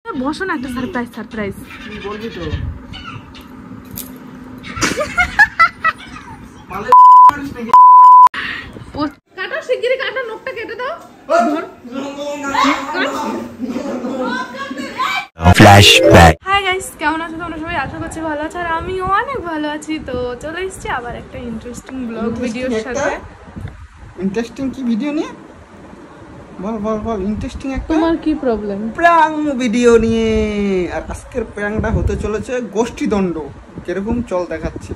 বসো না, একটা সারপ্রাইজ সারপ্রাইজ বলবি তো। কাটো শিগগিরই কাটো, নখটা কেটে দাও। ফ্ল্যাশব্যাক। হাই গাইস, কেমন আছো তোমরা সবাই? আশা করছি ভালো আছো, আর আমিও অনেক ভালো আছি। তো চলে এসেছি আবার একটা ইন্টারেস্টিং ব্লগ ভিডিওর সাথে। ইন্টারেস্টিং কি ভিডিও নিয়ে? বল বল বল, ইন্টারেস্টিং একটা। তোমার কি প্রবলেম? প্র্যাঙ্ক ভিডিও নিয়ে। আর আজকের প্র্যাঙ্কটা হতে চলেছে গোষ্ঠীদণ্ড। কিরকম চল দেখাচ্ছি।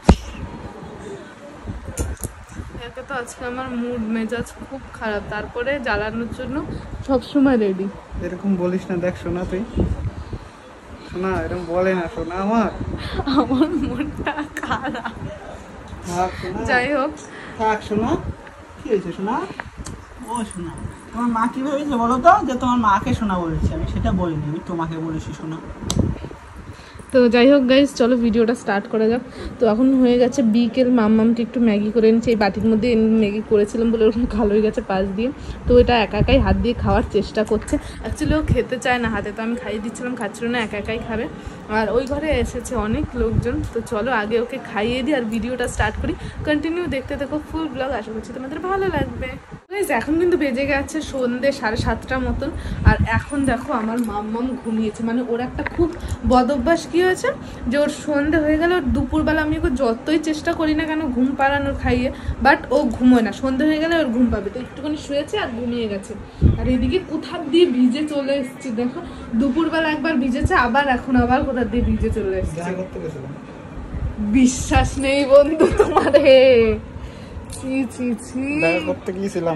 একে তো আজকে আমার মুড মেজাজ খুব খারাপ, তারপরে জ্বালানোর জন্য সবসময় রেডি। এরকম বলিস না, দেখ শোনা, তুই শোনা এরকম বলে না, শোনা আমার মুডটা খারাপ। থাক শোনা, যাই হোক, থাক শোনা। কি হয়েছে শোনা? ও শোনা, তোমার মা কি বলেছে বলো তো? যে তোমার মাকে শোনা বলেছে, আমি সেটা বলিনি, আমি তোমাকে বলেছি শোনা। তো যাই হোক গাইস, চলো ভিডিওটা স্টার্ট করা যাক। তো এখন হয়ে গেছে বিকেল, মাম্মামকে একটু ম্যাগি করে এনেছি। এই বাটির মধ্যে ম্যাগি করেছিলাম বলে ওরকম কালো হয়ে গেছে পাশ দিয়ে। তো এটা একা একাই হাত দিয়ে খাওয়ার চেষ্টা করছে। অ্যাকচুয়ালি ও খেতে চায় না হাতে, তো আমি খাইয়ে দিচ্ছিলাম, খাচ্ছিল না, একা একাই খাবে। আর ওই ঘরে এসেছে অনেক লোকজন। তো চলো আগে ওকে খাইয়ে দিই আর ভিডিওটা স্টার্ট করি। কন্টিনিউ দেখতে দেখো ফুল ব্লগ, আশা করছি তোমাদের ভালো লাগবে। এখন কিন্তু বেজে গেছে সন্ধ্যে 7:30 মতন। আর এখন দেখো আমার মাম্মাম ঘুমিয়েছে। মানে ওর একটা খুব বদ অভ্যাস কি হয়েছে, যে ওর সন্ধ্যে হয়ে গেলে ওর দুপুরবেলা আমি ওকে যতই চেষ্টা করি না কেন ঘুম পাড়ানোর খাইয়ে, বাট ও ঘুমোয় না। সন্ধ্যে হয়ে গেলে ওর ঘুম পাবে। তো একটুখানি শুয়েছে আর ঘুমিয়ে গেছে। আর এদিকে কোথার দিয়ে ভিজে চলে এসছে দেখো। দুপুরবেলা একবার ভিজেছে, আবার এখন আবার কোথার দিয়ে ভিজে চলে এসছে। বিশ্বাস নেই বন্ধু তোমারে। করতে গিয়েছিলাম।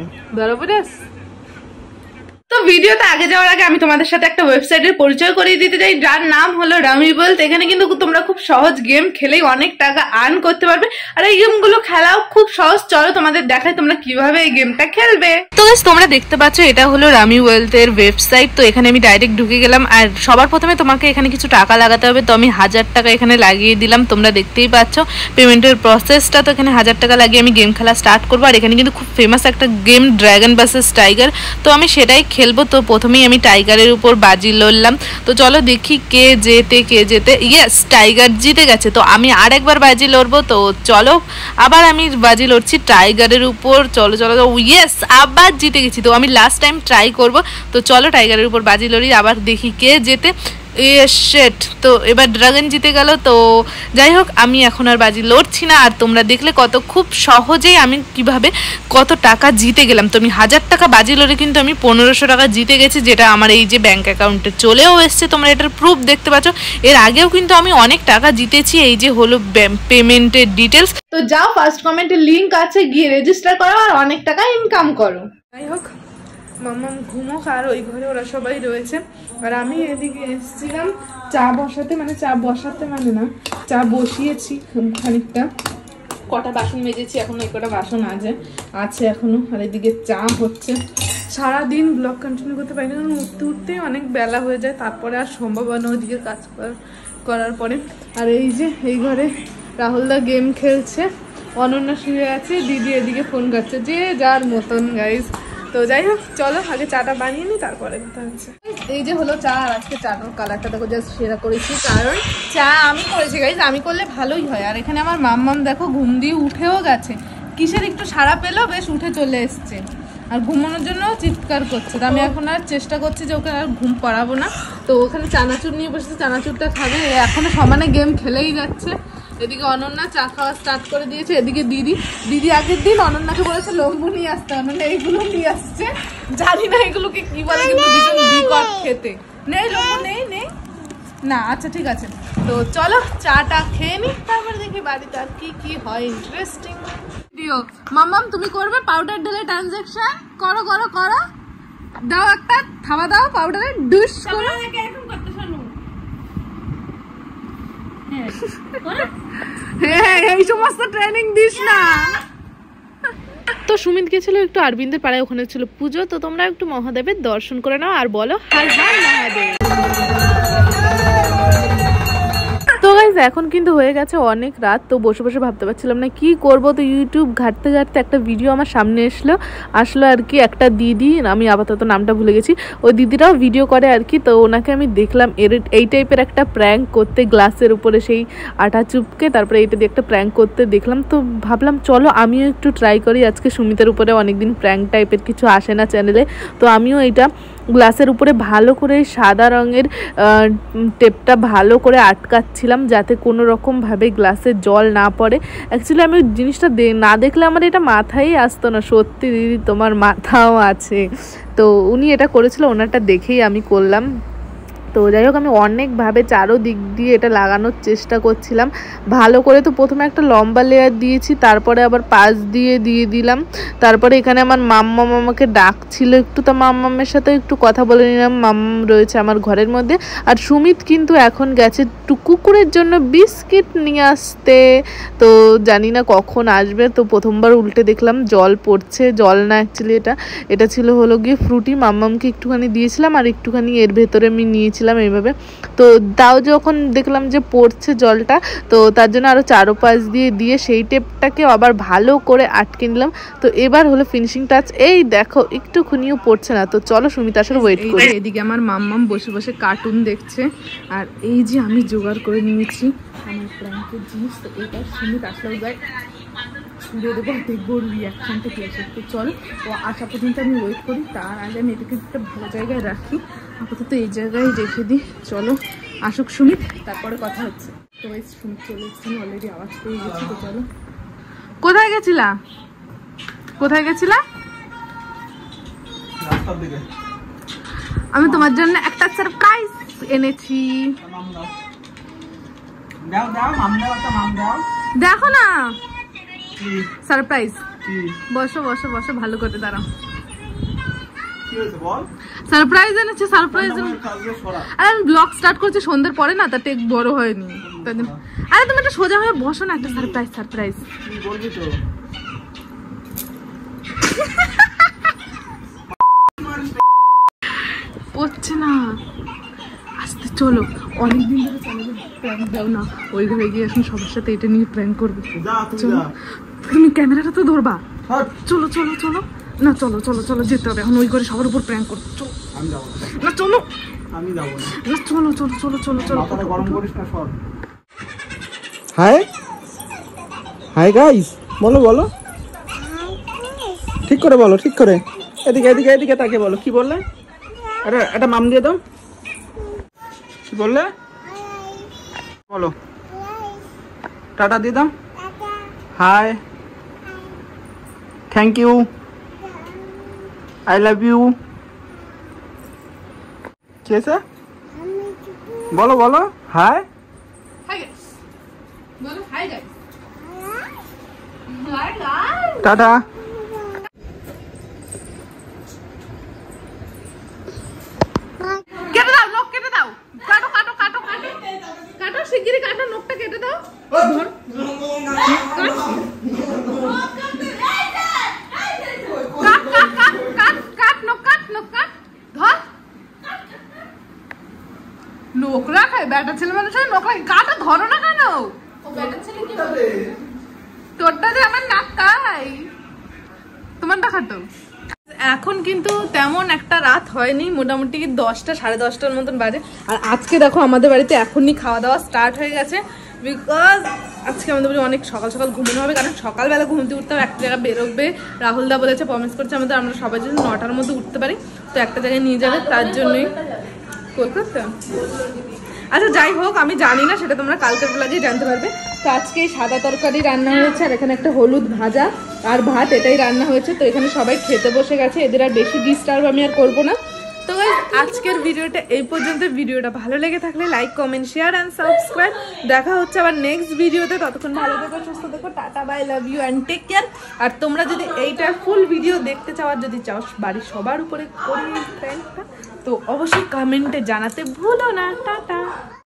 তো ভিডিওতে আগে যাওয়ার আগে আমি তোমাদের সাথে একটা ওয়েবসাইটের পরিচয় করিয়ে দিতে চাই, যার নাম হলো রামি ওয়ার্ল্ড। এখানে কিন্তু তোমরা খুব সহজ গেম খেলেই অনেক টাকা আর্ন করতে পারবে। আর এই গেমগুলো খেলাও খুব সহজ। চলো তোমাদের দেখাই তোমরা কিভাবে এই গেমটা খেলবে। তো তোমরা দেখতে পাচ্ছ এটা হলো রামি ওয়ার্ল্ড এর ওয়েবসাইট। তো এখানে আমি ডাইরেক্ট ঢুকে গেলাম। আর সবার প্রথমে তোমাকে এখানে কিছু টাকা লাগাতে হবে। তো আমি 1000 টাকা এখানে লাগিয়ে দিলাম। তোমরা দেখতেই পাচ্ছ পেমেন্টের প্রসেসটা। তো এখানে 1000 টাকা লাগিয়ে আমি গেম খেলা স্টার্ট করবো। আর এখানে কিন্তু খুব ফেমাস একটা গেম, ড্রাগন ভার্সেস টাইগার। তো আমি সেটাই খেলবো। তো প্রথমেই আমি টাইগারের উপর বাজি লড়লাম। তো চলো দেখি কে জেতে। ইয়েস, টাইগার জিতে গেছে। তো আমি আরেকবার বাজি লড়বো। তো চলো আবার আমি বাজি লড়ছি টাইগারের উপর। চলো চলো, ইয়েস, আবার জিতে গেছি। তো আমি লাস্ট টাইম ট্রাই করব। তো চলো টাইগারের উপর বাজি লড়ি, আবার দেখি কে জেতে। শেট, তো এবার ড্রাগন জিতে গেল। তো যাই হোক, আমি এখন আর বাজি লড়ছি না। আর তোমরা দেখলে কত খুব সহজেই আমি কিভাবে কত টাকা জিতে গেলাম। তো আমি 1000 টাকা বাজি লড়ে কিন্তু আমি 1500 টাকা জিতে গেছি, যেটা আমার এই যে ব্যাংক অ্যাকাউন্টে চলেও এসছে। তোমরা এটার প্রুফ দেখতে পাচ্ছ। এর আগেও কিন্তু আমি অনেক টাকা জিতেছি। এই যে হলো পেমেন্টের ডিটেলস। তো যাও, ফার্স্ট কমেন্টে লিঙ্ক আছে, গিয়ে রেজিস্টার করো আর অনেক টাকা ইনকাম করো। যাই হোক, মাম্মাম ঘুমোক, আর ওই ঘরে ওরা সবাই রয়েছে। আর আমি এদিকে এসেছিলাম চা বসাতে, মানে চা বসিয়েছি খানিকটা। কটা বাসন মেজেছি, এখন ওই কটা বাসন আছে এখনো। আর এদিকে চা হচ্ছে। সারাদিন ব্লগ কন্টিনিউ করতে পারি না, কারণ উঠতে উঠতেই অনেক বেলা হয়ে যায়। তারপরে আর সম্ভব হয় না ওইদিকে কাজ করার পরে। আর এই যে এই ঘরে রাহুলদা গেম খেলছে, অনন্যা শুয়ে আছে, দিদি এদিকে ফোন করছে, যে যার মতন গাইজ। তো যাই হোক, চলো আগে চাটা বানিয়ে নিই, তারপরে কথা হচ্ছে। এই যে হলো চা। আর আজকে চাটার কালারটা দেখো জাস্ট সেরা করেছি, কারণ চা আমি করেছি গাইজ। আমি করলে ভালোই হয়। আর এখানে আমার মাম্মাম দেখো ঘুম দিয়ে উঠেও গেছে। কিসের একটু সারা পেলো, বেশ উঠে চলে এসছে। আর ঘুমানোর জন্য চিৎকার করছে। তো আমি এখন আর চেষ্টা করছি যে ওকে আর ঘুম পাড়াবো না। তো ওখানে চানাচুর নিয়ে বসেছে, চানাচুরটা খাবে। এখনো সমানে গেম খেলেই যাচ্ছে। এদিকে অনন্যা চা খাওয়া স্টার্ট করে দিয়েছে। এদিকে দিদি আগের দিন অনন্যাকে বলেছে লম্বু নিয়ে আসতে, অনন্যা এইগুলো নিয়ে আসছে। জানি না এগুলোকে কি বলে, কিন্তু ভীষণ বিকট খেতে। নেই লম্বু, নেই না। আচ্ছা ঠিক আছে, তো চলো চাটা খেয়ে নি, তারপরে দেখি বাড়িতে আর কি হয় ইন্টারেস্টিং ভিডিও। মাম্মাম তুমি করবে পাউডার ঢেলে ট্রানজাকশন? করো, দাও একটা থাবা দাও, পাউডারে ডুশ করো। হ্যাঁ, এই সমস্ত ট্রেনিং দিস না। তো সুমিত গেছিল একটু আরবিন্দের পাড়ায়, ওখানে ছিল পুজো। তো তোমরা একটু মহাদেবের দর্শন করে নাও আর বলো হর হর মহাদেব। তো গাইস এখন কিন্তু হয়ে গেছে অনেক রাত, তো বসে বসে ভাবতে পারছিলাম না কি করব, তো ইউটিউব ঘাঁটতে ঘাঁটতে একটা ভিডিও আমার সামনে আসলো আর কি। একটা দিদি, আমি আপাতত নামটা ভুলে গেছি, ওই দিদিরাও ভিডিও করে আর কি। তো ওনাকে আমি দেখলাম এই টাইপের একটা প্র্যাঙ্ক করতে, গ্লাসের উপরে সেই আটা চুপকে তারপরে এইটা দিয়ে একটা প্র্যাঙ্ক করতে দেখলাম। তো ভাবলাম চলো আমিও একটু ট্রাই করি। আজকে সুমিতের উপরে অনেকদিন প্র্যাঙ্ক টাইপের কিছু আসে না চ্যানেলে, তো আমিও এইটা গ্লাসের উপরে ভালো করে সাদা রঙের টেপটা ভালো করে আটকাচ্ছিলাম যাতে কোনো রকমভাবে গ্লাসে জল না পড়ে। অ্যাকচুয়ালি আমি জিনিসটা না দেখলে আমার এটা মাথায় আসতো না। সত্যি দিদি তোমার মাথাও আছে। তো উনি এটা করেছিল, ওনারটা দেখেই আমি করলাম। তো যাই হোক, আমি অনেকভাবে চারোদিক দিয়ে এটা লাগানোর চেষ্টা করছিলাম ভালো করে। তো প্রথমে একটা লম্বা লেয়ার দিয়েছি, তারপরে আবার পাশ দিয়ে দিলাম। তারপরে এখানে আমার মাম্মাম আমাকে ডাকছিল একটু, তো মাম্মামের সাথে একটু কথা বলে নিলাম। মাম্মাম রয়েছে আমার ঘরের মধ্যে, আর সুমিত কিন্তু এখন গেছে কুকুরের জন্য বিস্কিট নিয়ে আসতে। তো জানি না কখন আসবে। তো প্রথমবার উল্টে দেখলাম জল পড়ছে, জল না অ্যাকচুয়ালি এটা ছিল হলো গিয়ে ফ্রুটি। মাম্মামকে একটুখানি দিয়েছিলাম আর একটুখানি এর ভেতরে আমি নিয়েছিলাম এইভাবে। তো তাও যখন দেখলাম যে পড়ছে জলটা, তো তার জন্য আরও চারোপাশ দিয়ে সেই টেপটাকে আবার ভালো করে আটকে নিলাম। তো এবার হলো ফিনিশিং টাচ। এই দেখো একটুখানিও পড়ছে না। তো চলো সুমিত আসার ওয়েট করি। এদিকে আমার মাম্মাম বসে বসে কার্টুন দেখছে, আর এই যে আমি জোগাড় করে নিয়েছি আমার প্র্যাঙ্কের জিনিস। তো এটা সুমিত আসলেও যায় ছুঁড়ে দেবো, দেখবো রিয়াকশনটা কি আসে। তো চলো ও আসা পর্যন্ত আমি ওয়েট করি। তার আগে আমি এটাকে একটা ভালো জায়গায় রাখি, আপাতত এই জায়গায় রেখে দিই। চলো আসুক সুমিত, তারপরে কথা হচ্ছে। তো এই সুমিত চলে এসেছি, অলরেডি আওয়াজ পেয়ে গেছি। তো চলো, কোথায় গেছিলা? আমি তোমার জন্য একটা সারপ্রাইজ এনেছি, দেখো না। সারপ্রাইজ। বসো বসো বসো, ভালো করে দাঁড়াও। সারপ্রাইজ এনেছে, সারপ্রাইজ। আরে আমি ব্লগ স্টার্ট করছি সন্ধ্যের পরে না, তাতে বড় হয়নি। আরে তুমি একটা সোজা হয়ে বসো না, একটা সারপ্রাইজ। পড়ছে না, আসতে চলো। অনেকদিন ধরে চ্যানেলে প্র্যাঙ্ক দাও না, ওই ঘরে গিয়ে এখন সবার সাথে এটা নিয়ে প্র্যাঙ্ক করবে। চলো, তুমি ক্যামেরাটা তো ধরবা। চলো চলো চলো না, চলো চলো চলো যেতে হবে এখন ওই ঘরে সবার উপর প্র্যাঙ্ক করবে। চলো না, চলো আমি যাবো না, চলো চলো চলো চলো চলো। গরম করিস না সর। হাই গাইস, বলো ঠিক করে বলো, ঠিক করে। এদিকে তাকে বলো। কি বললে? আরে একটা মাম দিয়ে দাও। কি বললে বলো? টাটা দিয়ে দাও। Hi, thank you, I love you. কি আছে বলো? Hi, tata. কেটে দাও, নখ কেটে দাও। কাটো শিগগিরই কাটো, নখটা কেটে দাও। নখ রাখায় ব্যাটা ছেলে মানুষ হয়, নখ রাখে। কাটা ধরো না কেন? তোরটা যে আমার নাক কাই, তোমারটা খাটো। এখন কিন্তু তেমন একটা রাত হয়নি, মোটামুটি 10টা 10:30টার মতন বাজে। আর আজকে দেখো আমাদের বাড়িতে এখনই খাওয়া দাওয়া স্টার্ট হয়ে গেছে, বিকজ আজকে আমাদের বাড়ি অনেক সকাল ঘুমানো হবে। কারণ সকালবেলা ঘুমতে উঠতে হবে, একটা জায়গায় বেরোবে। রাহুলদা বলেছে, প্রমিস করছে আমাদের, আমরা সবাই যদি 9টার মধ্যে উঠতে পারি তো একটা জায়গায় নিয়ে যাবে, তার জন্যই। কলকাতা। আচ্ছা যাই হোক, আমি জানি না, সেটা তোমরা কালকের ব্লগে জানতে পারবে। তো আজকে সাদা তরকারি রান্না হয়েছে, আর এখানে একটা হলুদ ভাজা আর ভাত, এটাই রান্না হয়েছে। তো এখানে সবাই খেতে বসে গেছে, এদের আর বেশি ডিস্টার্ব আমি আর করবো না। তো আজকের ভিডিওটা এই পর্যন্ত। ভিডিওটা ভালো লেগে থাকলে like, comment, share and subscribe. দেখা হচ্ছে আবার নেক্সট ভিডিওতে। ততক্ষণ ভালো থেকো, সুস্থ থেকো, tata, bye, love you and take care. আর তোমরা যদি এইটার ফুল ভিডিও দেখতে চাও, আর যদি চাও বাড়ির সবার উপরে করি প্র্যাঙ্কটা, তো অবশ্যই কমেন্টে জানাতে ভুলো না। টাটা।